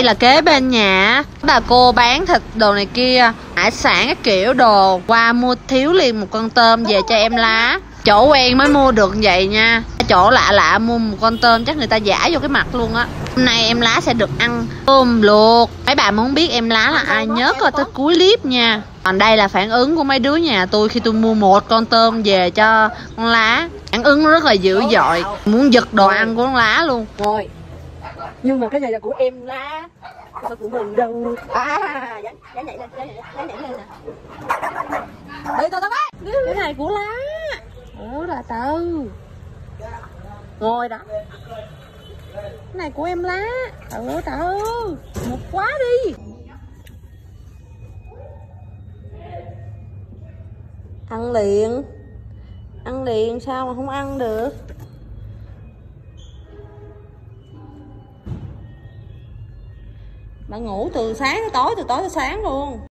Đây là kế bên nhà bà cô bán thịt đồ này kia, hải sản các kiểu đồ. Qua mua thiếu liền một con tôm về cho em Lá. Chỗ quen mới mua được vậy nha. Chỗ lạ lạ mua một con tôm chắc người ta giả vô cái mặt luôn á. Hôm nay em Lá sẽ được ăn tôm luộc. Mấy bà muốn biết em Lá là ai nhớ coi tới cuối clip nha. Còn đây là phản ứng của mấy đứa nhà tôi khi tôi mua một con tôm về cho con Lá. Phản ứng rất là dữ dội, muốn giật đồ ăn của con Lá luôn. Rồi. Nhưng mà cái này là của em Lá, không phải của mình đâu. Nhảy lên nè. Đi tao ơi. Cái này của Lá. Ủa là từ. Ngồi đó. Cái này của em Lá. Từ. Một quá đi. Ăn liền. Ăn liền sao mà không ăn được. Bạn ngủ từ sáng tới tối, từ tối tới sáng luôn.